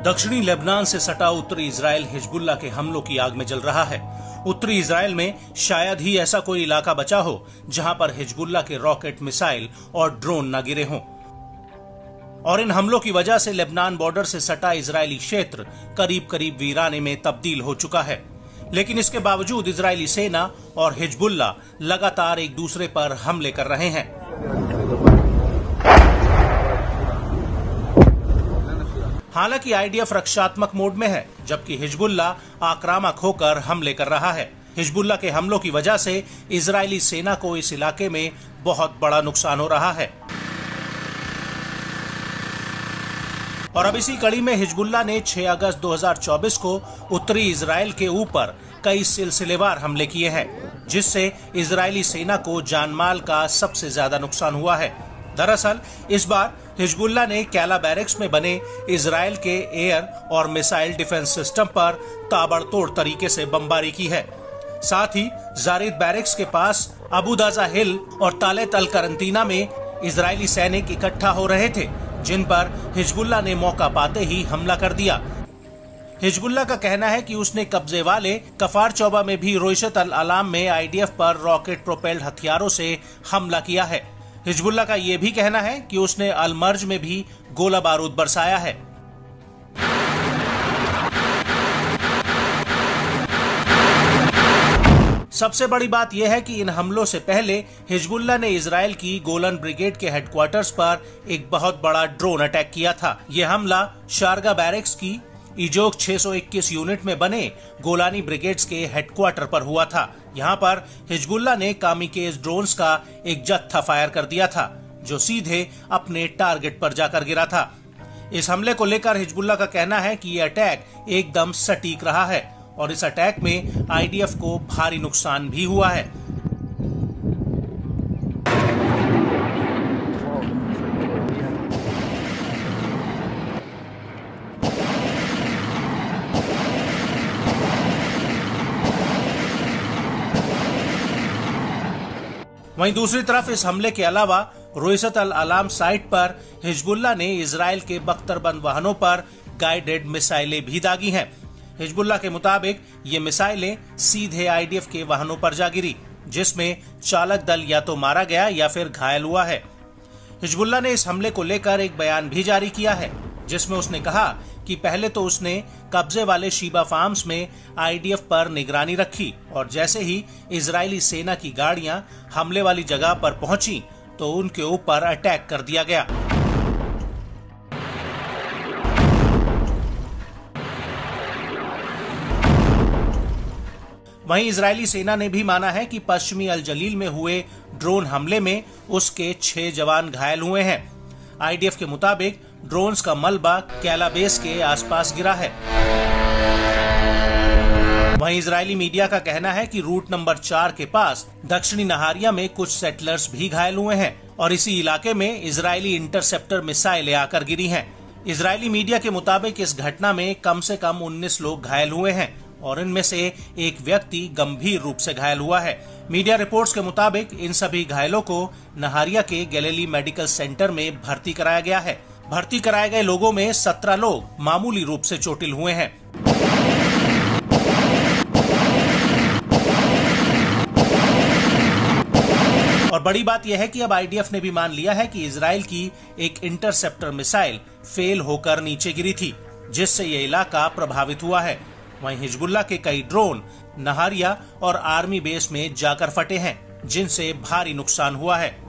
दक्षिणी लेबनान से सटा उत्तरी इजराइल हिजबुल्लाह के हमलों की आग में जल रहा है। उत्तरी इजराइल में शायद ही ऐसा कोई इलाका बचा हो जहां पर हिजबुल्लाह के रॉकेट, मिसाइल और ड्रोन न गिरे हों। और इन हमलों की वजह से लेबनान बॉर्डर से सटा इजरायली क्षेत्र करीब करीब वीराने में तब्दील हो चुका है। लेकिन इसके बावजूद इजरायली सेना और हिजबुल्लाह लगातार एक दूसरे पर हमले कर रहे हैं। हालांकि आईडीएफ रक्षात्मक मोड में है, जबकि हिजबुल्लाह आक्रामक होकर हमले कर रहा है। हिजबुल्लाह के हमलों की वजह से इजरायली सेना को इस इलाके में बहुत बड़ा नुकसान हो रहा है। और अब इसी कड़ी में हिजबुल्लाह ने 6 अगस्त 2024 को उत्तरी इजराइल के ऊपर कई सिलसिलेवार हमले किए हैं, जिससे इजरायली सेना को जानमाल का सबसे ज्यादा नुकसान हुआ है। दरअसल इस बार हिजबुल्लाह ने कैला बैरक्स में बने इजराइल के एयर और मिसाइल डिफेंस सिस्टम पर ताबड़तोड़ तरीके से बमबारी की है। साथ ही जारिद बैरक्स के पास अबू दाजा हिल और तालेत अल करंतीना में इजरायली सैनिक इकट्ठा हो रहे थे, जिन पर हिजबुल्लाह ने मौका पाते ही हमला कर दिया। हिजबुल्लाह का कहना है कि उसने कब्जे वाले कफार चौबा में भी रोइशत अल अलाम में आईडीएफ पर रॉकेट प्रोपेल्ड हथियारों से हमला किया है। हिजबुल्लाह का ये भी कहना है कि उसने अल मर्ज में भी गोला बारूद बरसाया है। सबसे बड़ी बात यह है कि इन हमलों से पहले हिजबुल्लाह ने इजराइल की गोलन ब्रिगेड के हेडक्वार्टर्स पर एक बहुत बड़ा ड्रोन अटैक किया था। यह हमला शारगा बैरक्स की इजोक 621 यूनिट में बने गोलानी ब्रिगेड्स के हेडक्वार्टर पर हुआ था। यहाँ पर हिजबुल्लाह ने कामिकेज ड्रोन्स का एक जत्था फायर कर दिया था, जो सीधे अपने टारगेट पर जाकर गिरा था। इस हमले को लेकर हिजबुल्लाह का कहना है कि यह अटैक एकदम सटीक रहा है और इस अटैक में आईडीएफ को भारी नुकसान भी हुआ है। वहीं दूसरी तरफ इस हमले के अलावा रोइशत अल अलाम साइट पर हिजबुल्लाह ने इजराइल के बख्तरबंद वाहनों पर गाइडेड मिसाइलें भी दागी हैं। हिजबुल्लाह के मुताबिक ये मिसाइलें सीधे आईडीएफ के वाहनों पर जा गिरी, जिसमें चालक दल या तो मारा गया या फिर घायल हुआ है। हिजबुल्लाह ने इस हमले को लेकर एक बयान भी जारी किया है, जिसमें उसने कहा कि पहले तो उसने कब्जे वाले शीबा फार्म्स में आईडीएफ पर निगरानी रखी और जैसे ही इजरायली सेना की गाड़ियां हमले वाली जगह पर पहुंची तो उनके ऊपर अटैक कर दिया गया। वहीं इजरायली सेना ने भी माना है कि पश्चिमी अल जलील में हुए ड्रोन हमले में उसके 6 जवान घायल हुए हैं। आईडीएफ के मुताबिक ड्रोन्स का मलबा कैला बेस के आसपास गिरा है। वहीं इजरायली मीडिया का कहना है कि रूट नंबर 4 के पास दक्षिणी नहारिया में कुछ सेटलर्स भी घायल हुए हैं और इसी इलाके में इजरायली इंटरसेप्टर मिसाइलें आकर गिरी हैं। इजरायली मीडिया के मुताबिक इस घटना में कम से कम 19 लोग घायल हुए हैं और इनमें से एक व्यक्ति गंभीर रूप से घायल हुआ है। मीडिया रिपोर्ट्स के मुताबिक इन सभी घायलों को नहारिया के गैलीली मेडिकल सेंटर में भर्ती कराया गया है। भर्ती कराए गए लोगों में 17 लोग मामूली रूप से चोटिल हुए हैं। और बड़ी बात यह है कि अब आईडीएफ ने भी मान लिया है कि इजराइल की एक इंटरसेप्टर मिसाइल फेल होकर नीचे गिरी थी, जिससे यह इलाका प्रभावित हुआ है। वहीं हिजबुल्लाह के कई ड्रोन नहारिया और आर्मी बेस में जाकर फटे हैं, जिनसे भारी नुकसान हुआ है।